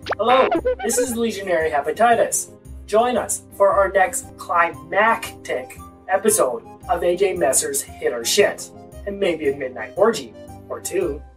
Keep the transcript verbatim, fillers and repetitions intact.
Hello, this is Legionary Hepatitus. Join us for our next climactic episode of A J Messer's Hit or Shit, and maybe a midnight orgy or two.